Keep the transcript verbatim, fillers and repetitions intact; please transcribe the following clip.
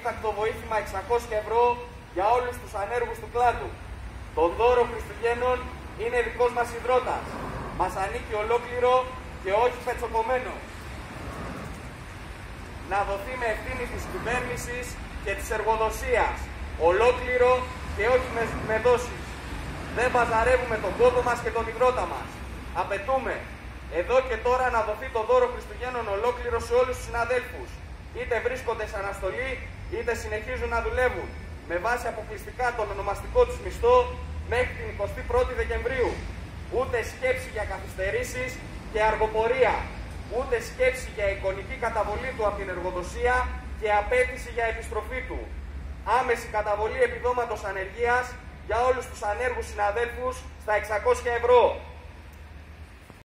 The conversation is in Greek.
έκτακτο βοήθημα εξακόσια ευρώ για όλους τους ανέργους του κλάδου. Το δώρο Χριστουγέννων είναι δικός μας ιδρώτας. Μας ανήκει ολόκληρο και όχι πετσοκομμένο. Να δοθεί με ευθύνη της κυβέρνησης και της εργοδοσίας. Ολόκληρο και όχι με, με δόσεις. Δεν μπαζαρεύουμε τον κόπο μας και τον ιδρώτα μας. Απαιτούμε εδώ και τώρα να δοθεί το δώρο Χριστουγέννων ολόκληρο σε όλους τους συναδέλφους. Είτε βρίσκονται σε αναστολή, είτε συνεχίζουν να δουλεύουν. Με βάση αποκλειστικά τον ονομαστικό τους μισθό μέχρι την εικοστή πρώτη Δεκεμβρίου. Ούτε σκέψη για καθυστερήσεις και αργοπορία. Ούτε σκέψη για εικονική καταβολή του από την εργοδοσία και απέτηση για επιστροφή του. Άμεση καταβολή επιδόματος ανεργίας για όλους τους ανέργους συναδέλφους στα εξακόσια ευρώ.